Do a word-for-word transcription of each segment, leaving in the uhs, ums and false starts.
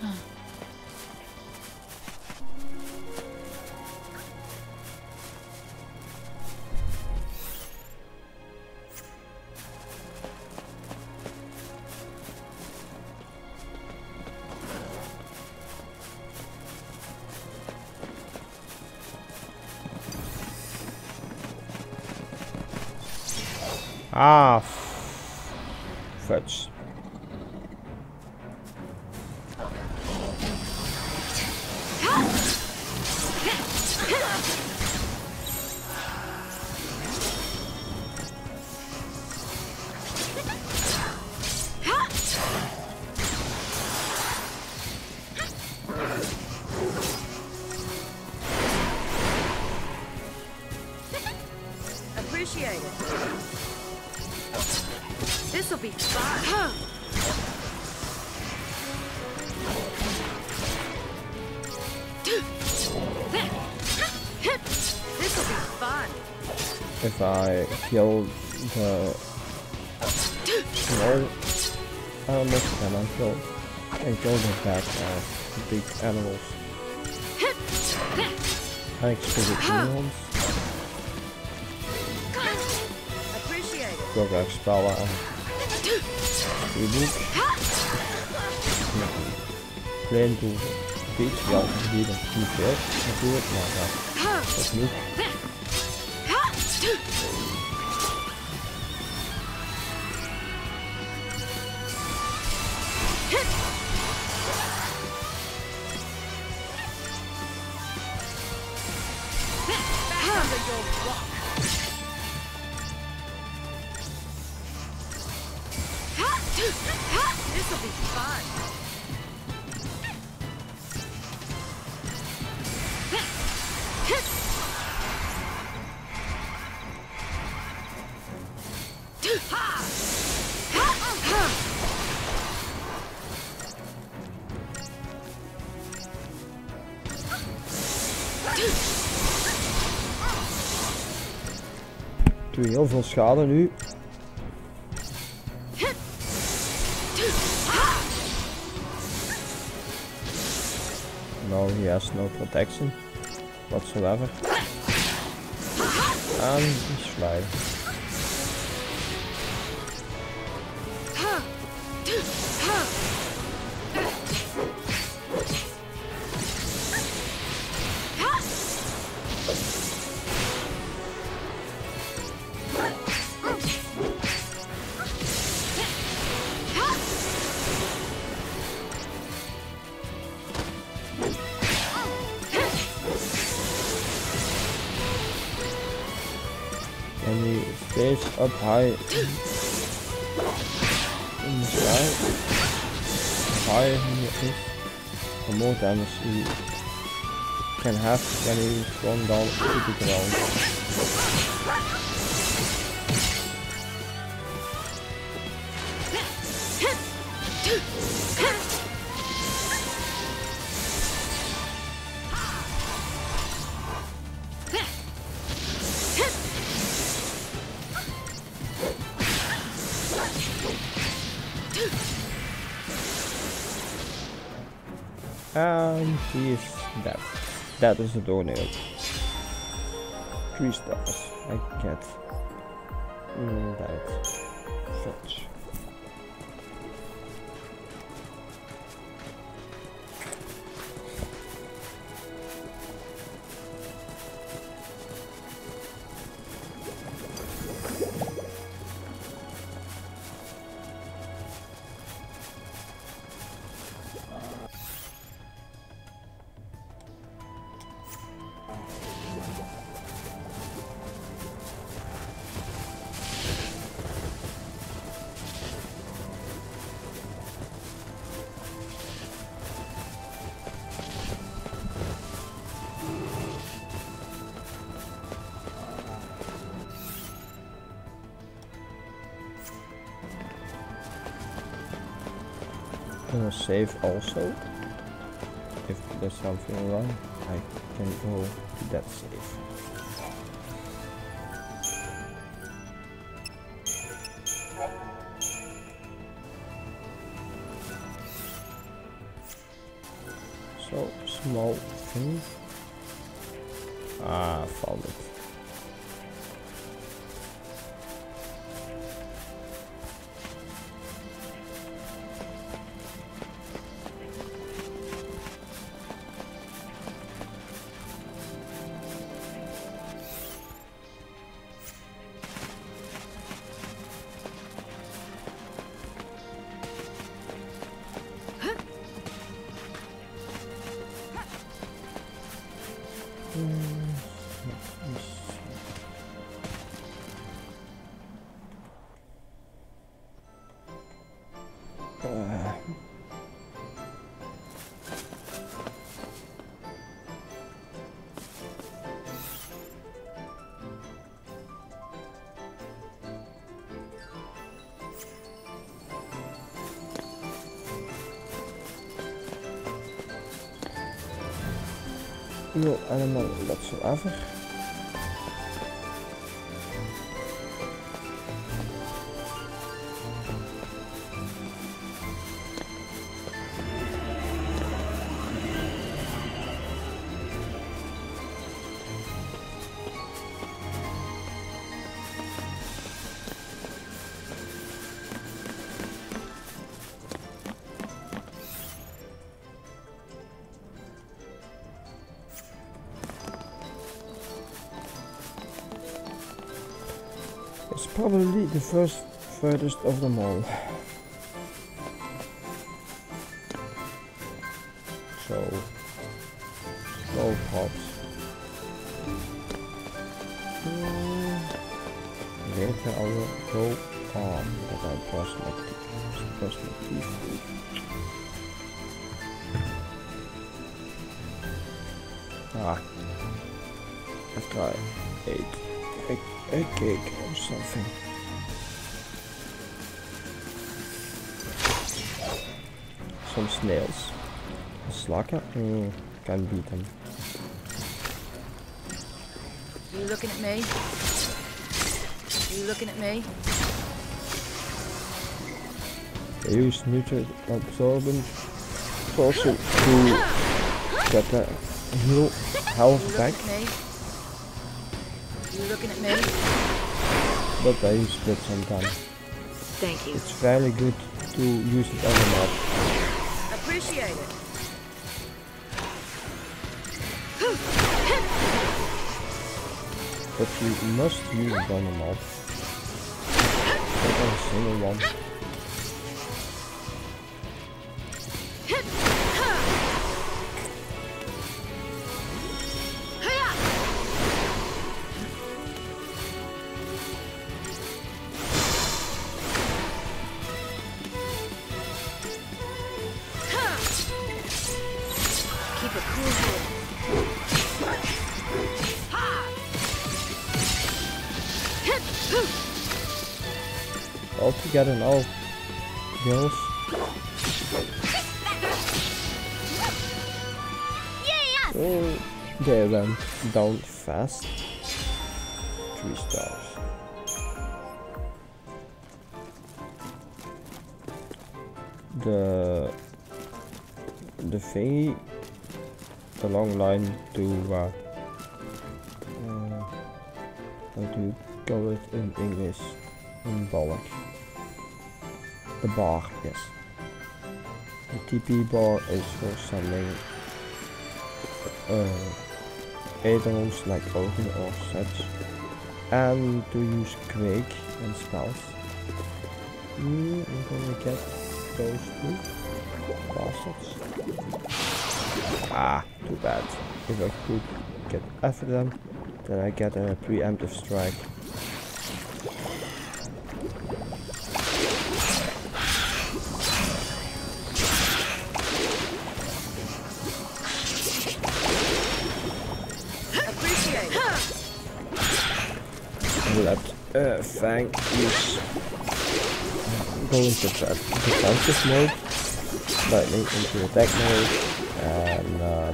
Ah, fudge. Appreciate it. This'll be fun. This'll be fun. If I kill the small animals, then I kill and kill the back of the big animals. I expect the ones. Appreciate it. Ik wil graag spellen aan die boek. Met een klein doel. Een beetje wel hier niet veel natuurlijk, maar uh, dat is genoeg. This'll be fun. Ik doe heel veel schade nu. No, he has no protection whatsoever. And he's flying. And he stays up high in the sky. Higher he is, the more damage he can have when he is thrown down to the ground. And he is dead. That is the doornail. Three stars. I get mm, that. Fetch. Gonna save also. If there's something wrong, I can go to that save. so small thing. Ah, found it. No animal whatsoever. It's probably the first furthest of them all. So, no pops. Hmm. Later I will go on, but I brush my teeth. Brush my teeth. Ah, after I ate a, a cake or something. Some snails. A slacker? Mm, can't beat them. You looking at me? You looking at me? They use nutrient absorbent also to get the heal health back. You looking at me? But I use it sometimes. Thank you. It's very good to use it on the map. Appreciate it. But you must use it on the map. Not on a single one. Keep it cool here. All together now, girls. Oh, they went down fast. Three stars. The the thingy, the long line to uh, uh, how do you call it in English? In bollock. The bar, yes. The T P bar is for selling uh, add-ons like oven or such, and to use quake and spells. Mm, I'm gonna get those two bastards. Ah, too bad. If I could get after them, then I get a preemptive strike. Let uh, Fang use go into defensive mode, lightning into attack mode, and um,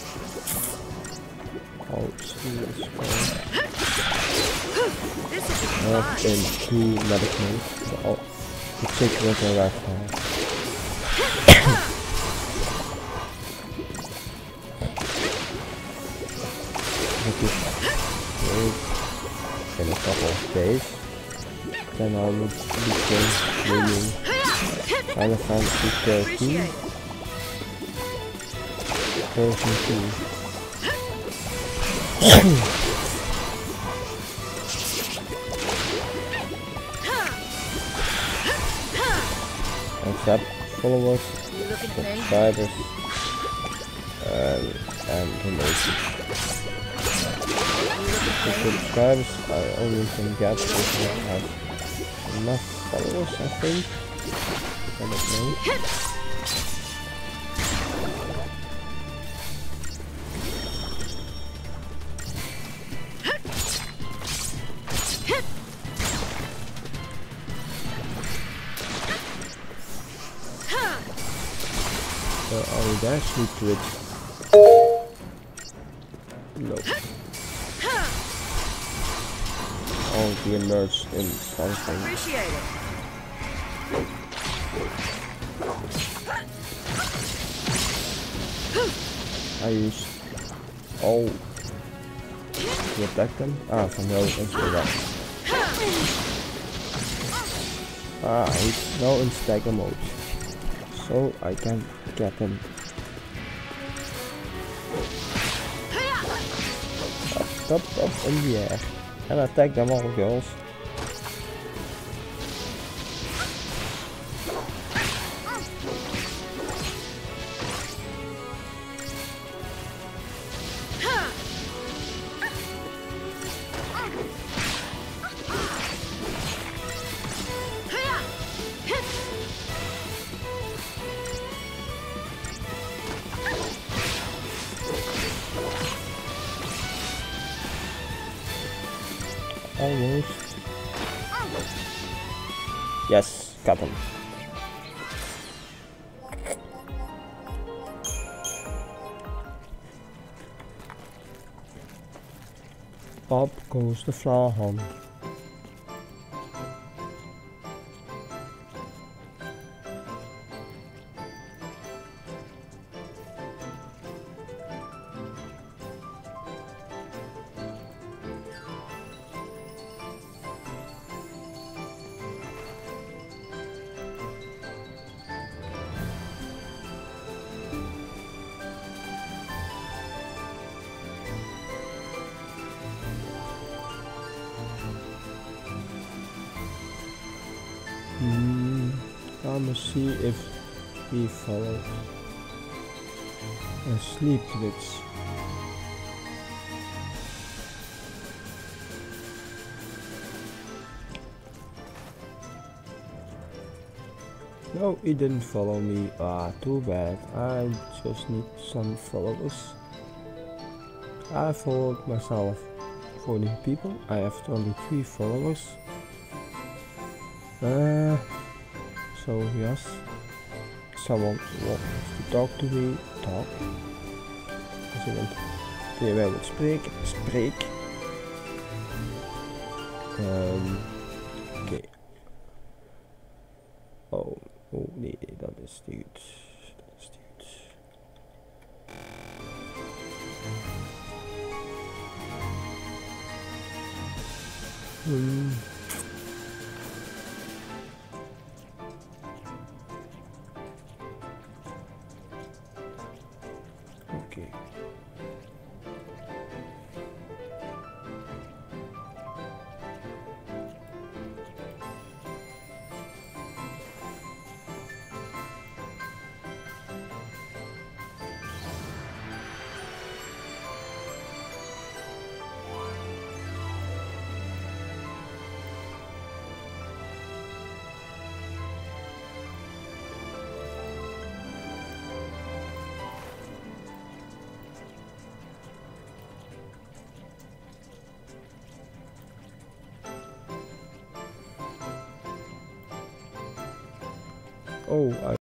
oh, let's go. Earth into medic mode. So I'll take with the right hand. in a couple of days, then I would begin playing Final Fantasy thirteen version two. Accept followers, subscribers, and, and donations. The subscribers I only can get if I have enough followers, I think. I don't know. So are we there? Sweet Twitch. No. Oh, be immersed in something. Appreciate it. I used all to attack them. Ah, from no Instagram. Ah, he's now in stagger mode. So I can get them up, up, up in the air and attack them all, girls. Almost. Yes, got him. Up goes the Vlahan. Hmm, I'm gonna see if he followed a sleep glitch. No, he didn't follow me. Ah, too bad. I just need some followers. I followed myself forty people. I have only three followers. Uh, so yes, someone wants to talk to me, talk. Als iemand die mij wil spreken, spreek. Um, Oké. Okay. Oh, oh nee, dat is niet goed. Dat is niet goed. Hmm. Okay. Oh, I